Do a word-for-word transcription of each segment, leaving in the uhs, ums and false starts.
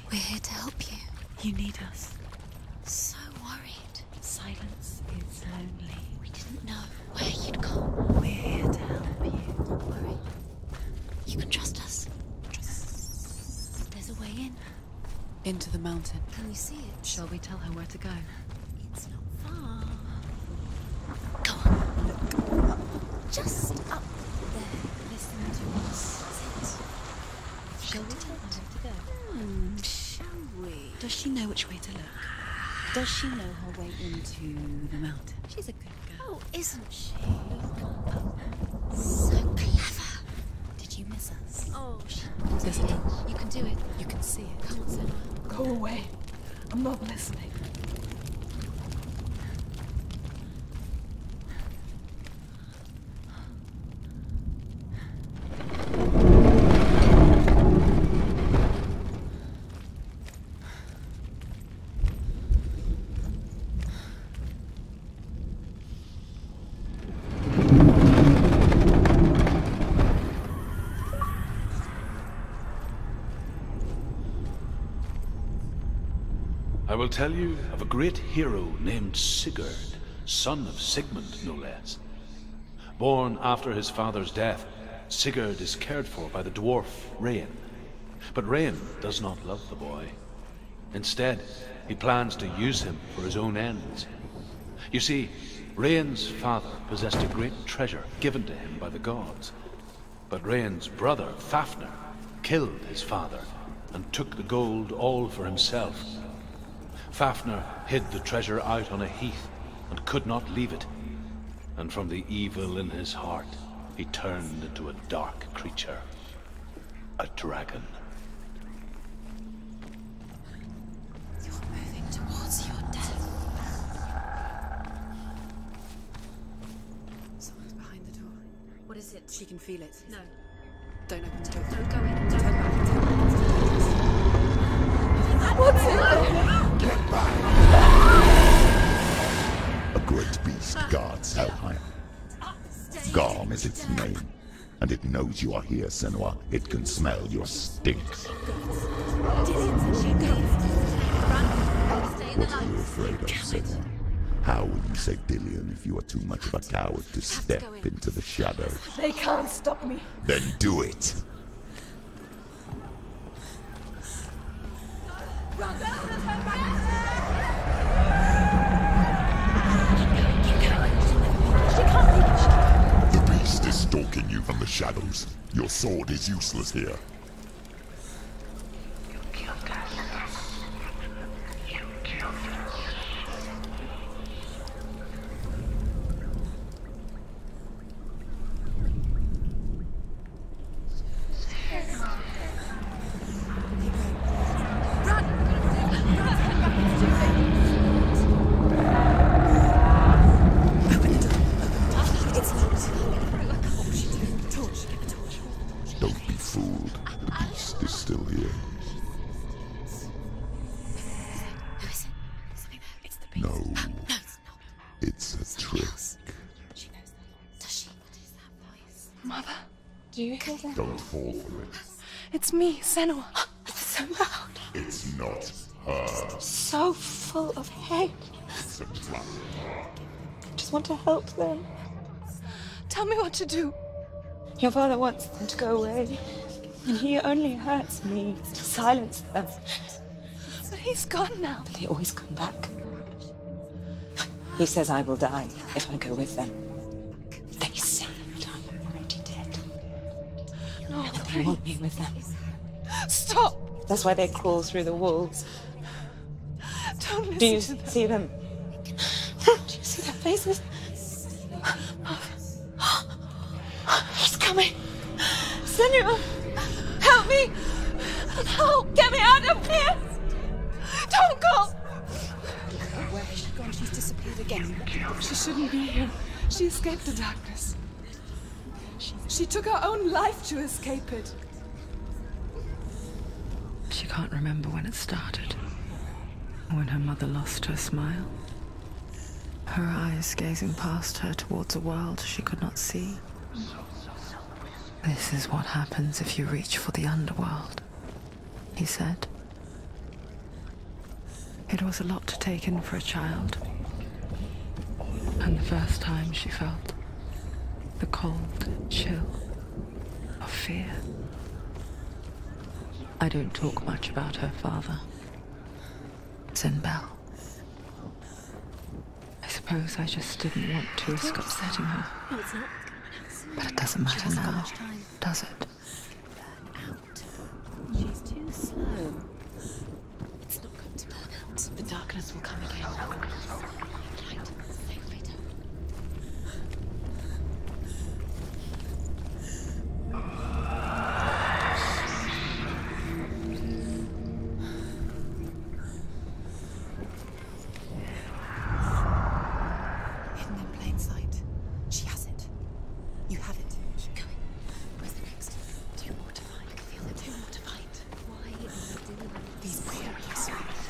We're here to help you. You need us. So worried. Silence is lonely. We didn't know where you'd go. We're here to help you. Don't worry. You can trust us. Trust. There's a way in. Into the mountain. Can you see it? Shall we tell her where to go? It's not far. Go on. Look up. Just up there. Listen to us. Sit. Shall we tell her where to go? Hmm, shall we? Does she know which way to look? Does she know her way into the mountain? She's a good girl. Oh, isn't she? So clever. Did you miss us? Oh, she Listen. You can do it. You can see it. Come on, Senua. Go away. I'm not listening. I will tell you of a great hero named Sigurd, son of Sigmund, no less. Born after his father's death, Sigurd is cared for by the dwarf Rain. But Rain does not love the boy. Instead, he plans to use him for his own ends. You see, Rain's father possessed a great treasure given to him by the gods. But Rain's brother, Fafnir, killed his father and took the gold all for himself. Fafnir hid the treasure out on a heath and could not leave it. And from the evil in his heart, he turned into a dark creature. A dragon. You're moving towards your death. Someone's behind the door. What is it? She can feel it. No. Don't open the door. Don't go in. Don't Turn back. What's in there? Get back! A great beast guards Helheim. Garm is its name, and it knows you are here, Senua. It can smell your stink. What are you afraid of, Senua? How will you save Dillion if you are too much of a coward to step into the shadows? They can't stop me. Then do it! The beast is stalking you from the shadows. Your sword is useless here. Don't be fooled. The beast is still here. Who is it? Something there. It's the beast. No, No, it's not. it's a trick. She knows that. Does she? What is that voice? Mother, do you hear that? Don't fall for it. It's me, Senua. It's so loud. It's not her. So full of hate. It's a trap. I just want to help them. Tell me what to do. Your father wants them to go away, and he only hurts me to silence them. But he's gone now. But they always come back. He says I will die if I go with them. They say that I'm already dead. No, And they want me with them. stop. That's why they crawl through the walls. Don't listen Do you to them. see them? Do you see their faces? He's coming. Senua, help me. Help, get me out of here. Don't go. Where has she gone? She's disappeared again. She shouldn't be here. She escaped the darkness. She took her own life to escape it. She can't remember when it started. When her mother lost her smile. Her eyes gazing past her towards a world she could not see. This is what happens if you reach for the underworld, he said. It was a lot to take in for a child. And the first time she felt the cold chill of fear. I don't talk much about her father, Zinbel. I suppose I just didn't want to risk upsetting her. No, it's not. But it doesn't matter now, does it? She's too slow. It's not going to burn out. The darkness will come again. Light, safe later. Hidden in plain sight. She has it. You have it. Keep going. Where's the next? Too mortified. I can feel it. Too mortified. Why are you doing These prairies.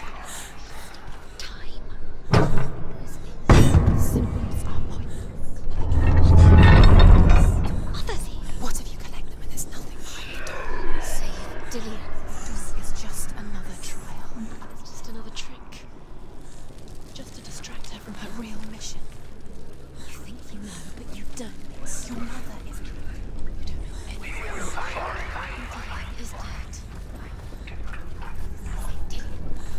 time? Symbols are pointless. Others here. What if you collect them and there's nothing behind the door? Save Dillian. This is just another trial. It's just another trick. Just to distract her from her real mission. You think you know, but you don't. Your mother is true. You don't know anything. Dillian is dead. Dillian.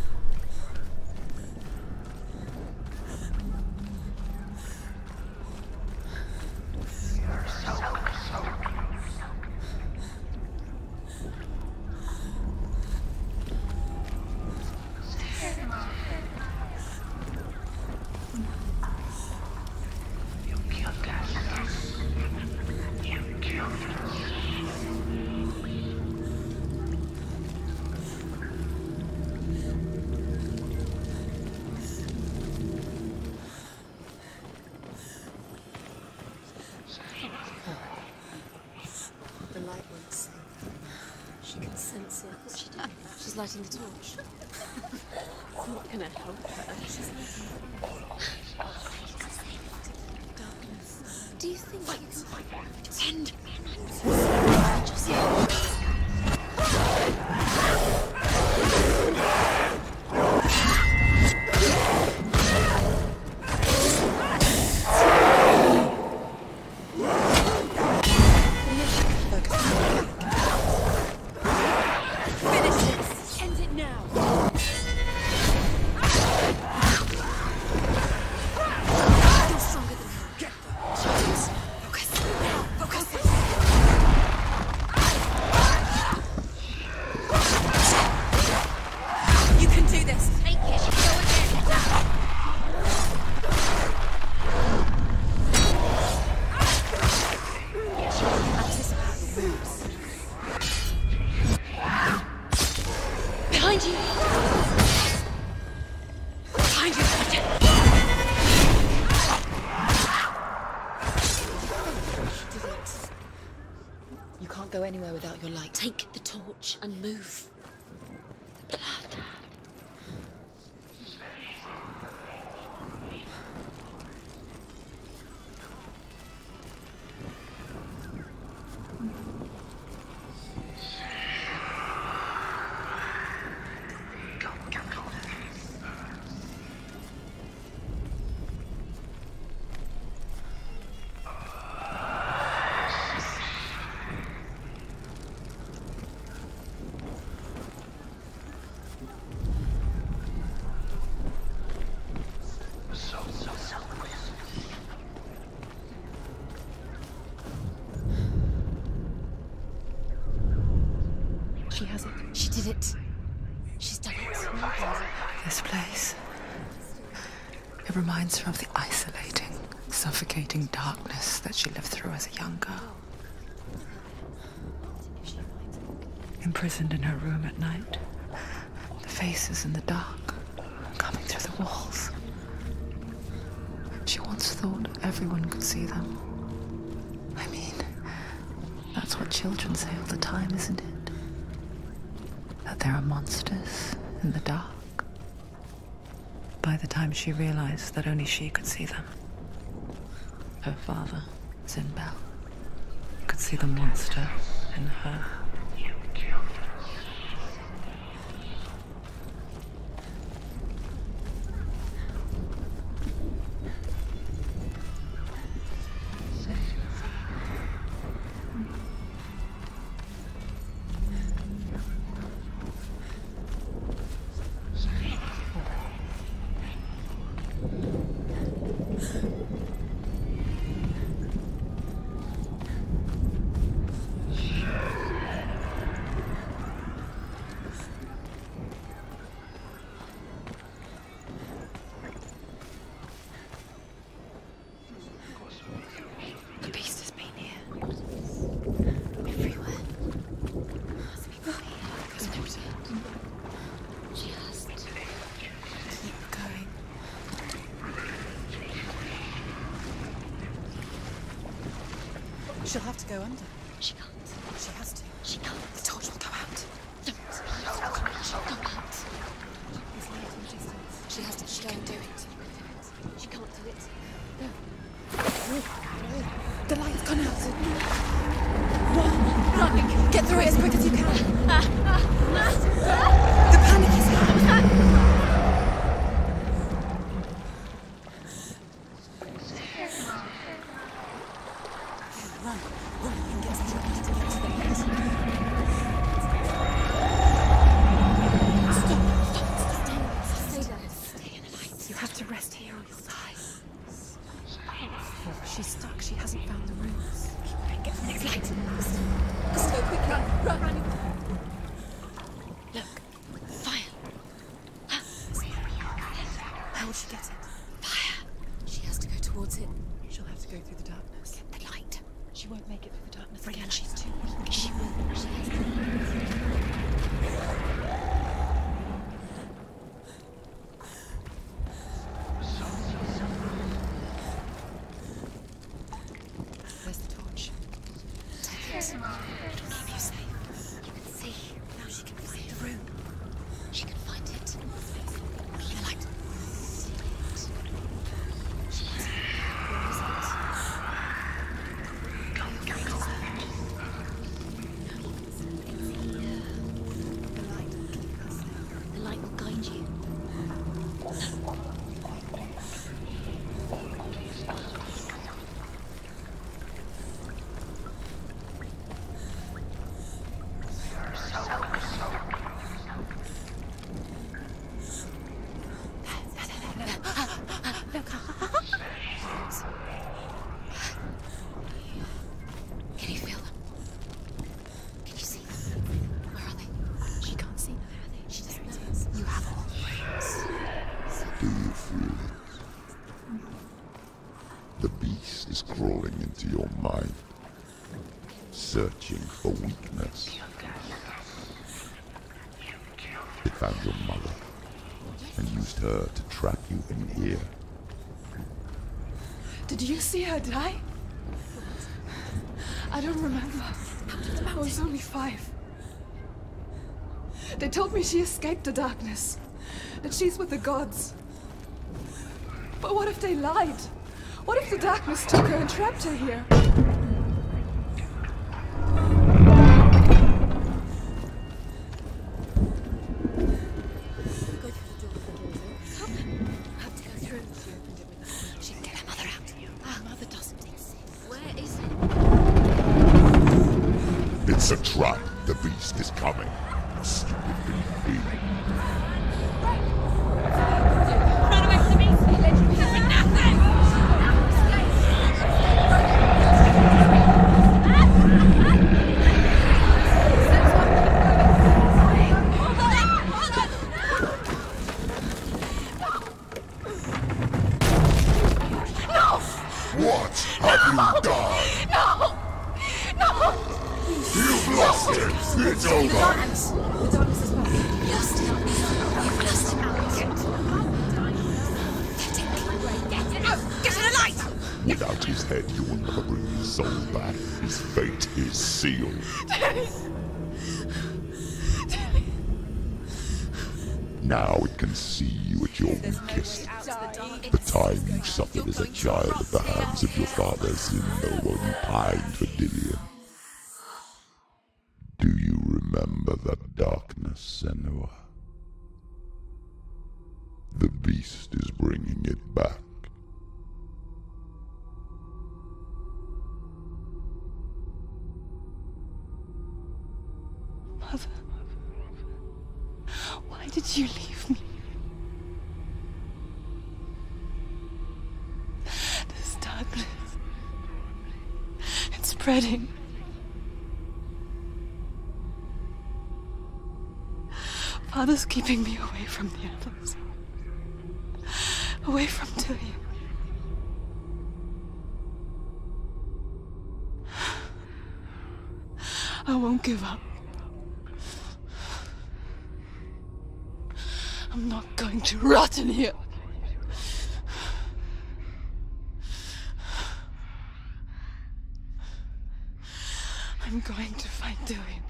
The light won't save her. She can sense it. What's she doing? She's lighting the torch. It's not gonna help her. She's lighting the torch. Darkness. Do you think you can send just end it now? You're stronger than her. Get them. Focus. Focus. You can do this. Take it. Go again. Anticipate the moves. Behind you! Behind you! Did it. You can't go anywhere without your light. Take the torch and move. The blood. She has it. She did it. She's done it. This place. It reminds her of the isolating, suffocating darkness that she lived through as a young girl. Imprisoned in her room at night. The faces in the dark, coming through the walls. She once thought everyone could see them. I mean, that's what children say all the time, isn't it? That there are monsters in the dark. By the time she realized that only she could see them, her father, Zinbel, could see the monster in her. yet. She has to. Keep going. She'll have to go under. She can't. She has to. She can't. The torch will go out. Don't. She'll come out. There's light in the distance. She has to She go can and do do it. it. She can't do it. The light's gone out. Run! Get through it as quick as you can. The panic is out. Run, run, and get through it to get to the light. Stop, stop, stay, stay there. Stay in the light. You have to rest here or you'll die. She's stuck. She hasn't found the rooms. Get to the next light. Let's go quick. Run, run, run. Look. Fire. How will she get it? Fire. She has to go towards it. She'll have to go through the darkness. Get the light. She won't make it through the darkness again. She's too weak. She will. She has to. Where's the torch? Take it. It'll keep you safe. You can see. Now she can find the room. She can find it. The light. See it. She has it. Where is it? Go, go, go. The light will keep us safe. The light will guide you. Can you feel them? Can you see them? Where are they? She can't see them. Where are they? She doesn't know. You have all. Do you feel it? The beast is crawling into your mind, searching for weakness. It found your mother and used her to trap you in here. Did you see her die? I don't remember. I was only five. They told me she escaped the darkness, that she's with the gods. But what if they lied? What if the darkness took her and trapped her here? It's a trap. The beast is coming. Stupid thing. Run away from the beast! Let you have nothing! What have you done? No! No! You've lost it! It's The over! darkness. The darkness is back. You've lost it. You've lost it. Get it out! Get to the light! Without his head, you will never bring his soul back. His fate is sealed. Now it can see you at your weakest. The time you suffered as a child at the hands of your father's in no one pined for Dillion. Do you remember that darkness, Senua? The beast is bringing it back. Mother, why did you leave me? This darkness, it's spreading. Father's keeping me away from the others. Away from Dillion. I won't give up. I'm not going to rot in here. I'm going to find Dylan.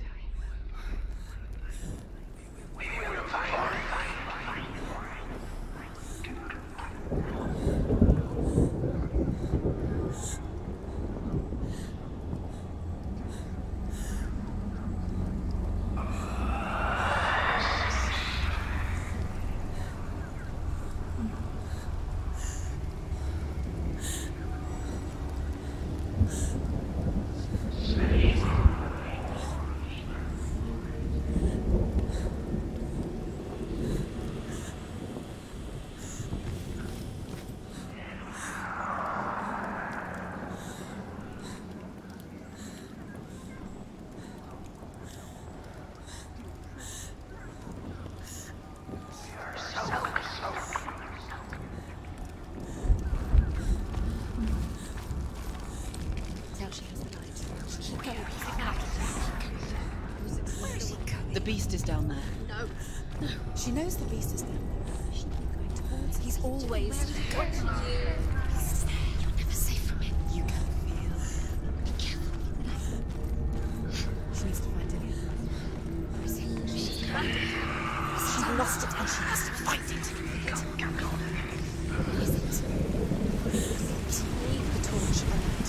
The beast is down there. No, no. She knows the beast is there. She keep going towards him. He's always got you. He's there. You're never safe from him. You can feel. Be careful. She needs to find him. Where is he? She's found him. She lost it and she has to fight it. Where is it? Leave the torch on it.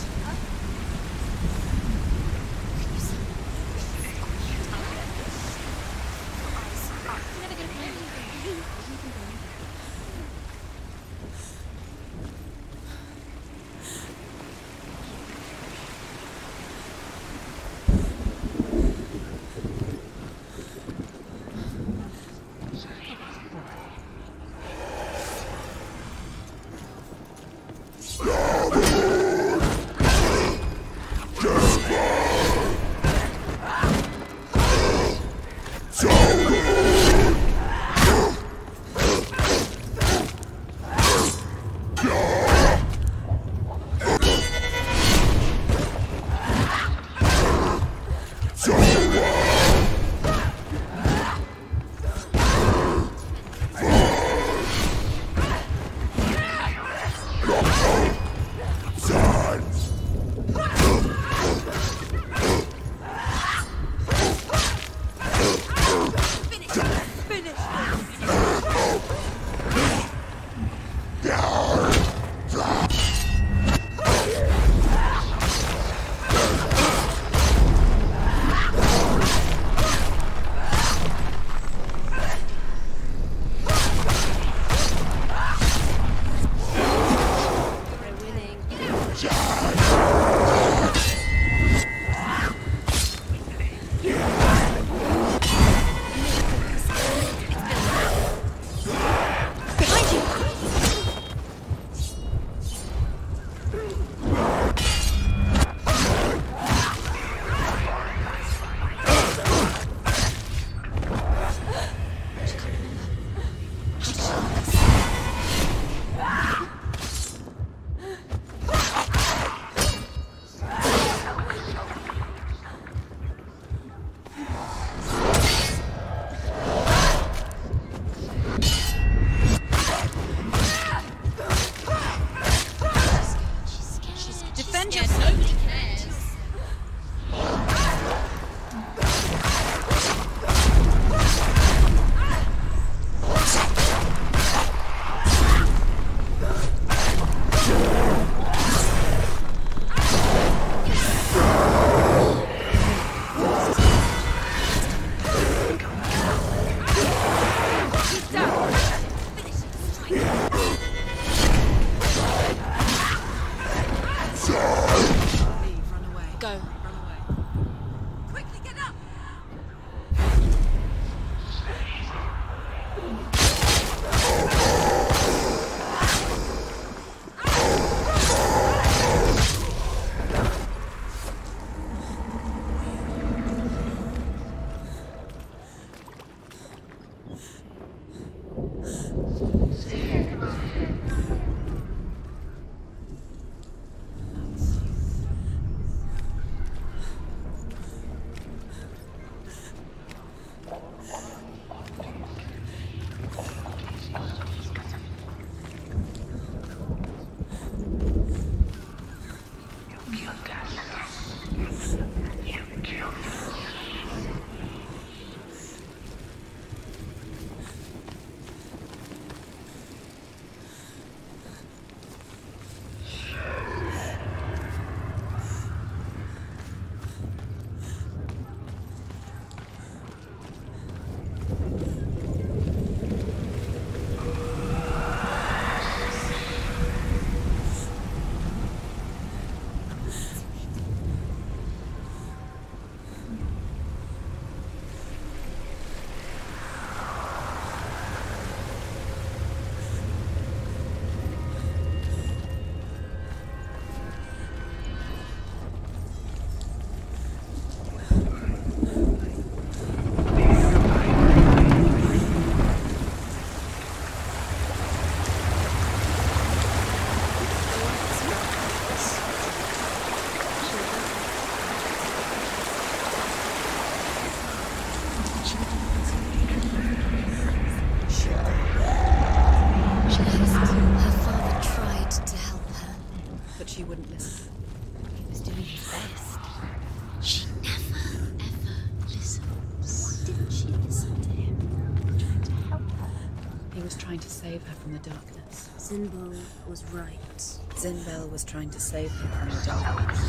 was trying to save her from the darkness. Zinbel was right. Zinbel was trying to save her from the darkness.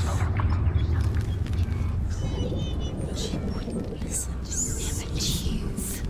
But she wouldn't listen. Never choose.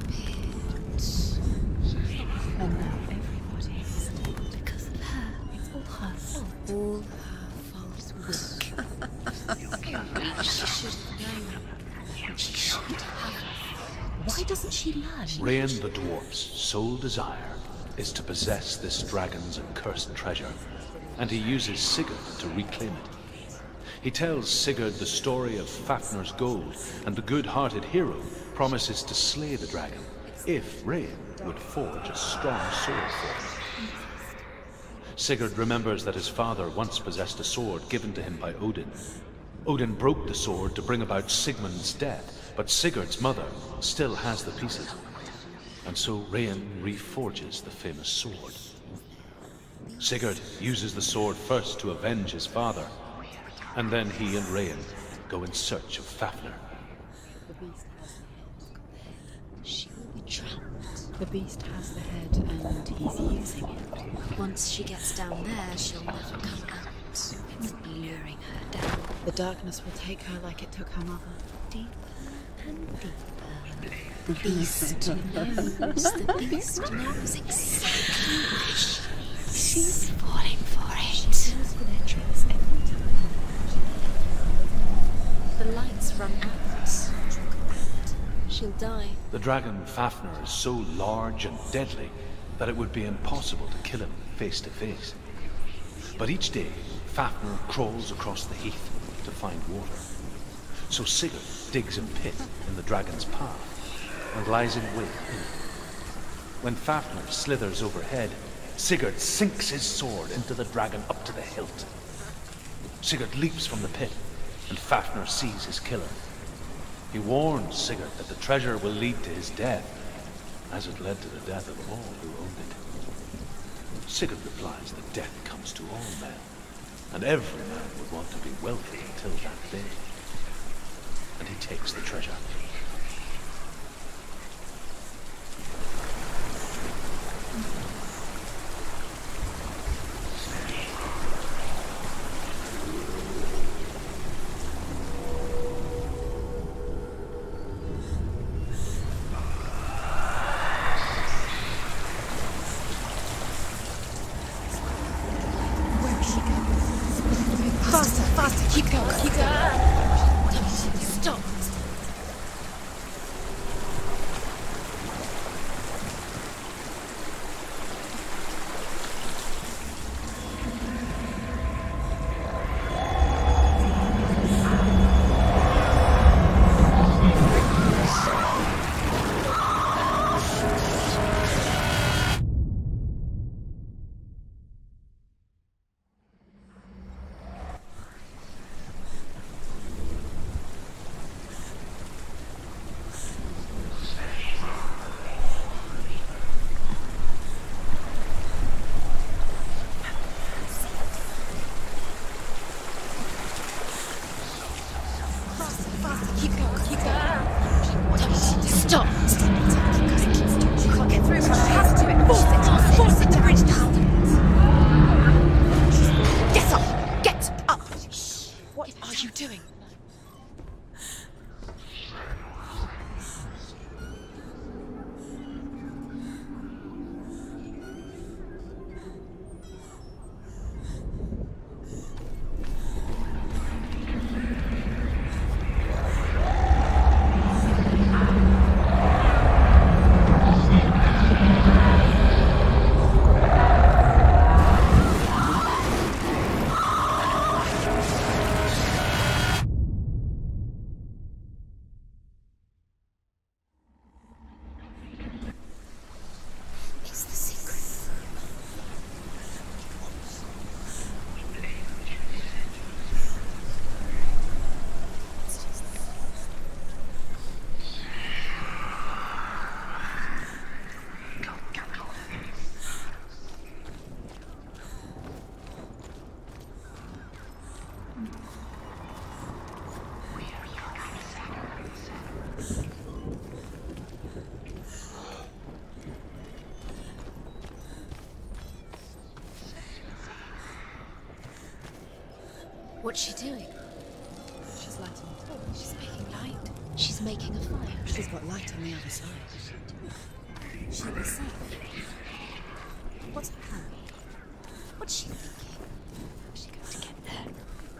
And now everybody is dead. Because of her. It's all her fault. All her fault. She should have known. She should have. Why doesn't she learn? Rain the dwarf's sole desire is to possess this dragon's accursed treasure, and he uses Sigurd to reclaim it. He tells Sigurd the story of Fafnir's gold, and the good-hearted hero promises to slay the dragon if Rain would forge a strong sword for him. Sigurd remembers that his father once possessed a sword given to him by Odin. Odin broke the sword to bring about Sigmund's death, but Sigurd's mother still has the pieces. And so Rain reforges the famous sword. Sigurd uses the sword first to avenge his father, and then he and Rain go in search of Fafnir. The beast has the head. She will be trapped. The beast has the head, and he's using it. Once she gets down there, she'll never come out. It's luring her down. The darkness will take her like it took her mother. Deeper and deeper. The beast knows. The beast knows exactly where she is. She's falling for it. She goes for their tricks every time. The lights run out. She'll die. The dragon Fafnir is so large and deadly that it would be impossible to kill him face to face. But each day, Fafnir crawls across the heath to find water. So Sigurd digs a pit in the dragon's path and lies in wait in it. When Fafnir slithers overhead, Sigurd sinks his sword into the dragon up to the hilt. Sigurd leaps from the pit, and Fafnir sees his killer. He warns Sigurd that the treasure will lead to his death, as it led to the death of all who owned it. Sigurd replies that death comes to all men, and every man would want to be wealthy until that day. And he takes the treasure. Faster, faster, keep going, keep going. Stop. What's she doing? She's lighting a torch. She's making light. She's making a fire. She's got light on the other side. She'll be safe. What's her plan? What's she thinking? How's she going to get there?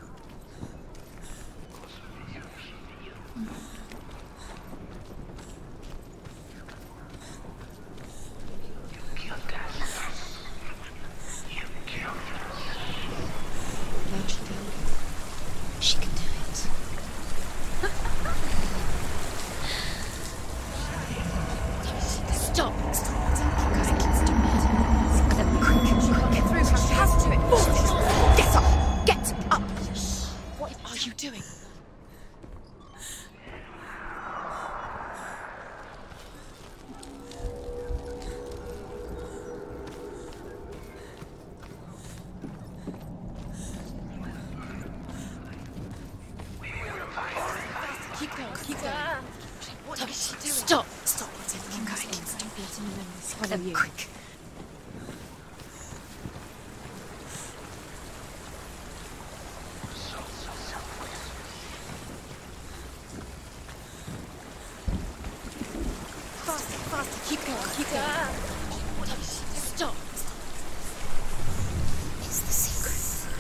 Where'd she go? She can do it. Stop! Stop! Quick! Quick! Get through! She has to do it! Get up! Get up! What are you doing? Keep going, keep going. What is she doing? Stop! Stop! Keep going. Don't let him remember this. Follow Um, you. quick! Faster, faster. Keep going, keep going. What is she doing? Stop! It's the secret.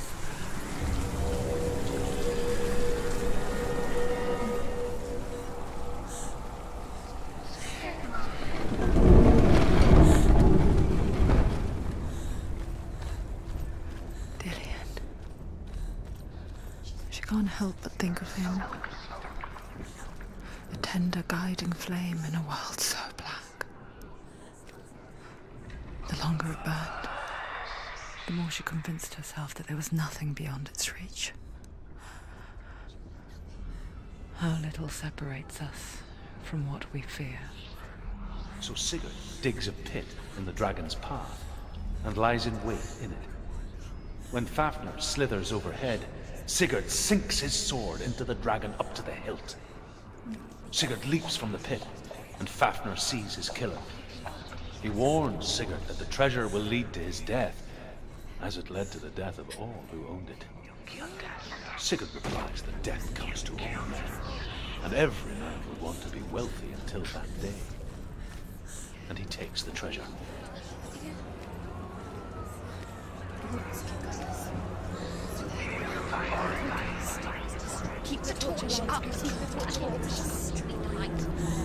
Dillian. She can't help but think of him. A tender guiding flame in a world so black. The longer it burned, the more she convinced herself that there was nothing beyond its reach. How little separates us from what we fear. So Sigurd digs a pit in the dragon's path and lies in wait in it. When Fafnir slithers overhead, Sigurd sinks his sword into the dragon up to the hilt. Sigurd leaps from the pit, and Fafnir sees his killer. He warns Sigurd that the treasure will lead to his death, as it led to the death of all who owned it. Sigurd replies that death comes to all men, and every man would want to be wealthy until that day. And he takes the treasure. Keep the torch up! Keep the torch up! Street the light.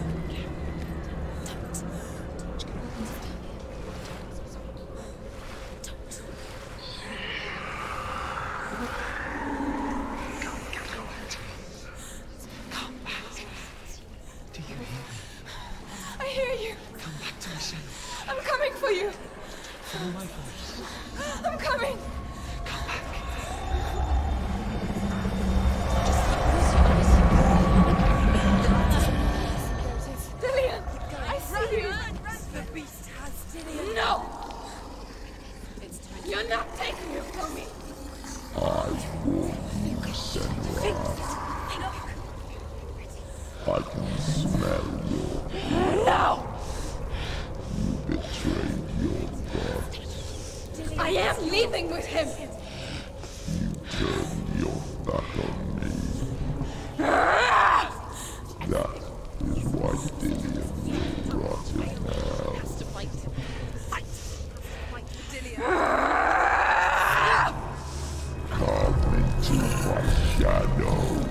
Do you hear me? I hear you. Come back to me soon. I'm coming for you. Follow my voice. I'm coming. Come back. Dillian, I see you. The beast has Dillian. No. You're not taking it from me. I warn you, Senua. I can smell your... No. You betrayed your god. I am leaving with him. You turned your back on me. That is why Dillian will rot in hell. Fight! Fight! Fight Dillian! Come into my shadow.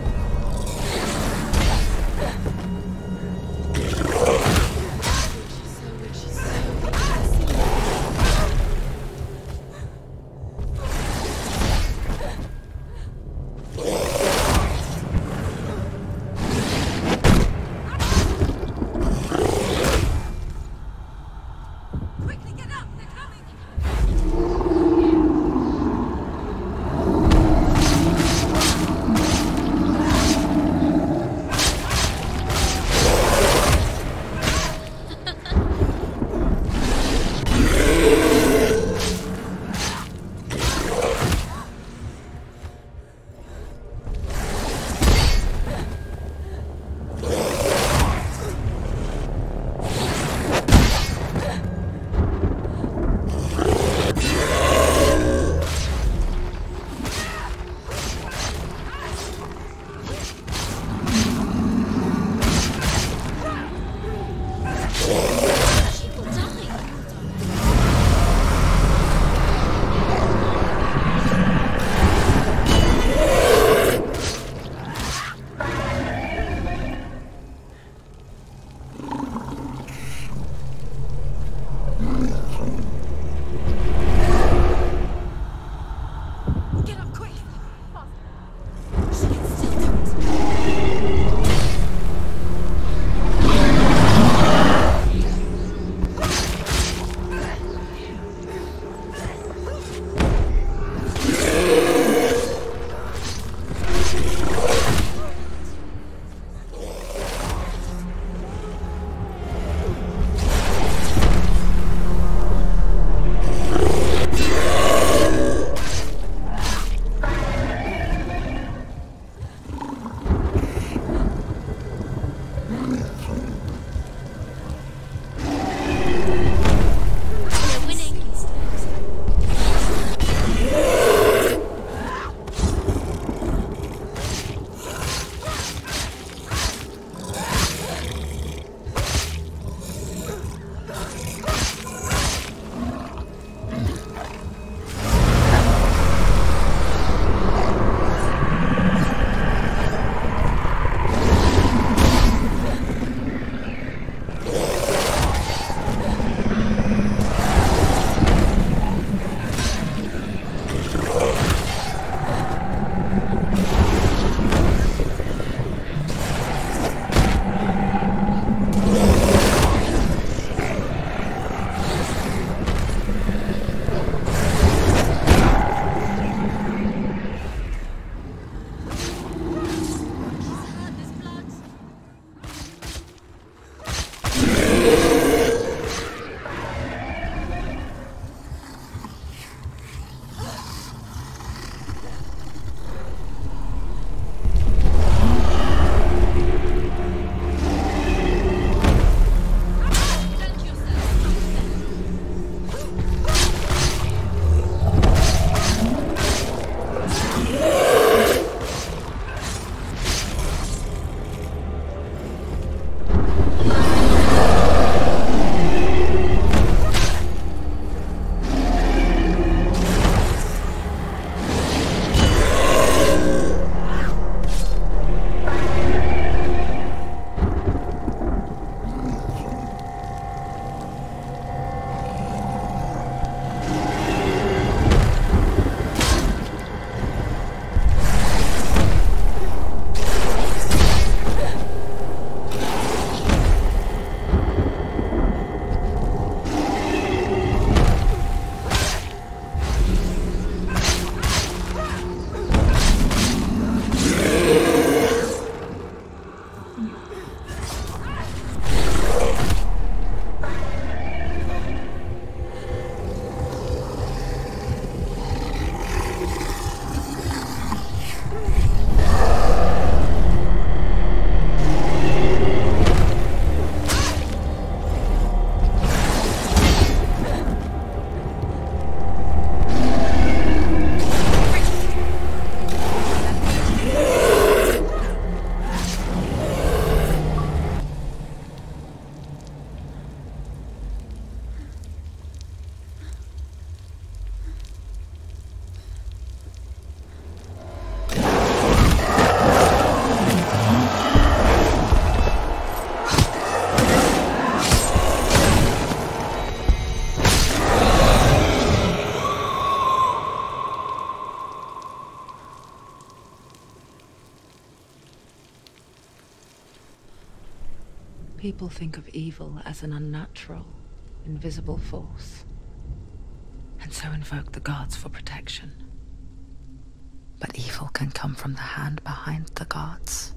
People think of evil as an unnatural, invisible force, and so invoke the gods for protection. But evil can come from the hand behind the gods.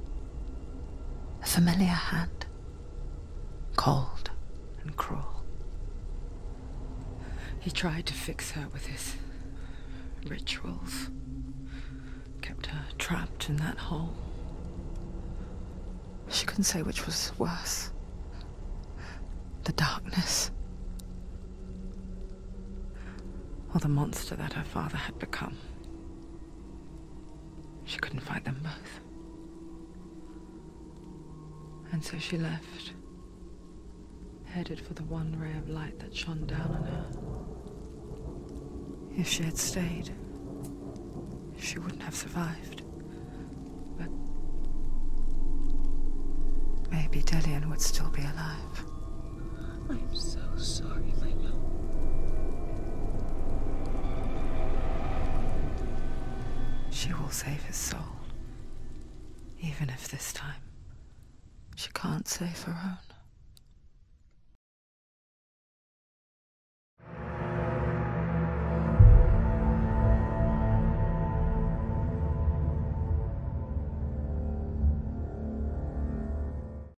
A familiar hand, cold and cruel. He tried to fix her with his rituals, kept her trapped in that hole. She couldn't say which was worse. The darkness, or the monster that her father had become. She couldn't fight them both. And so she left, headed for the one ray of light that shone down on her. If she had stayed, she wouldn't have survived. But maybe Dillian would still be alive. I'm so sorry, my love. She will save his soul, even if this time she can't save her own.